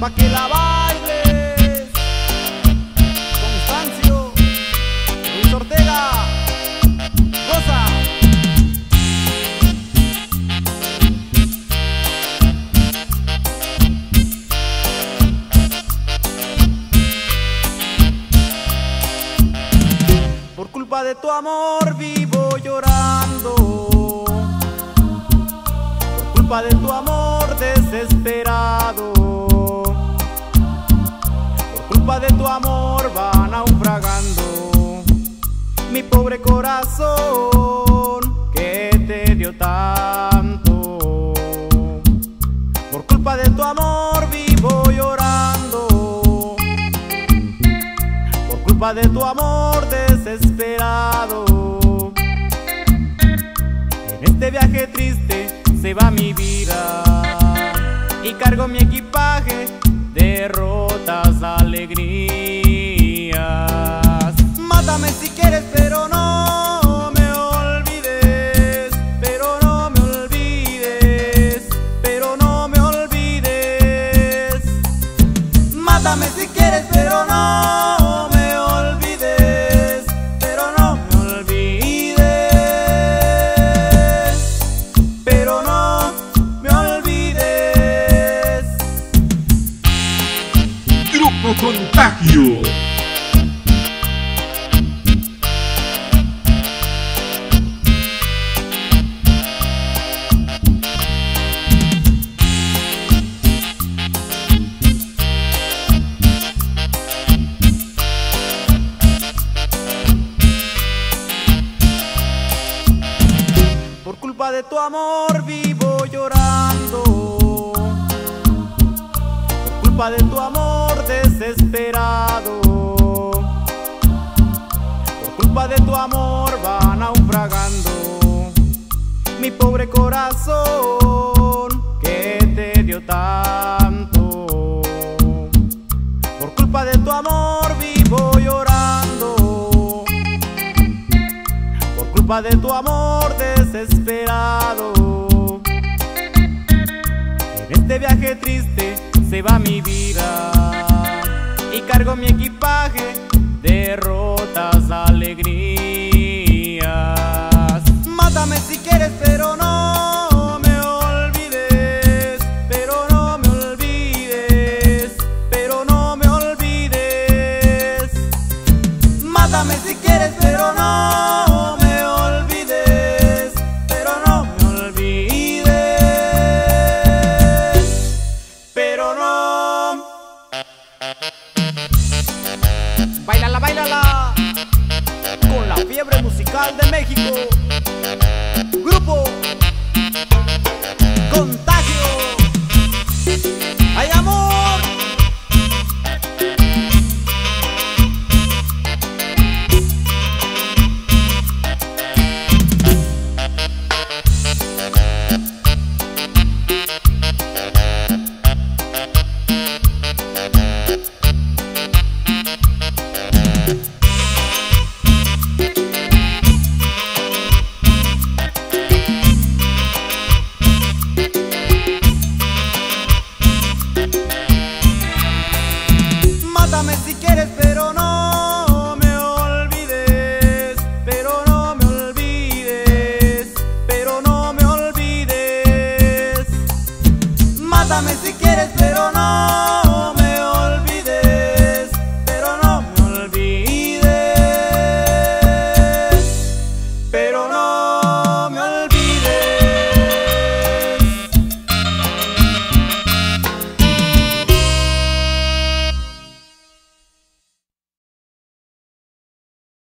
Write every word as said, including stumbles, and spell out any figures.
pa' que la bailes. Constancio, Luis Ortega, goza. Por culpa de tu amor vivo llorando, por culpa de tu amor desesperado, por culpa de tu amor va naufragando mi pobre corazón que te dio tanto. Por culpa de tu amor vivo llorando, por culpa de tu amor desesperado. En este viaje triste se va mi vida y cargo mi equipaje, derrotas, alegrías. Mátame si quieres, pero no me olvides, pero no me olvides, pero no me olvides. Mátame si quieres, pero no me olvides, pero no me olvides, pero no me olvides. Grupo Contagio. Por culpa de tu amor vivo llorando, por culpa de tu amor desesperado, por culpa de tu amor va naufragando mi pobre corazón que te dio tanto. Por culpa de tu amor vivo llorando, por culpa de tu amor desesperado. En este viaje triste se va mi vida y cargo mi equipaje, derrotas, alegrías. Mátame si quieres, pero no me olvides, pero no me olvides, pero no me olvides. Mátame si quieres, pero no me olvides, pero no me olvides, pero no. Báilala, báilala, con la fiebre musical de México. Grupo Contagio. ¡Ay, amor! Mátame si quieres, pero no me olvides, pero no me olvides, pero no me olvides. Mátame si quieres, pero no me olvides, pero no me olvides, pero no.